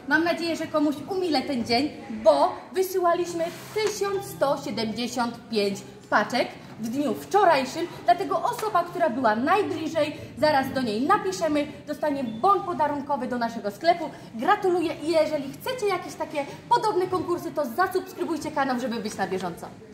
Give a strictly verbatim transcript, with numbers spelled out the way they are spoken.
Mam nadzieję, że komuś umilę ten dzień, bo wysyłaliśmy tysiąc sto siedemdziesiąt pięć paczek w dniu wczorajszym, dlatego osoba, która była najbliżej, zaraz do niej napiszemy, dostanie bon podarunkowy do naszego sklepu. Gratuluję i jeżeli chcecie jakieś takie podobne konkursy, to zasubskrybujcie kanał, żeby być na bieżąco.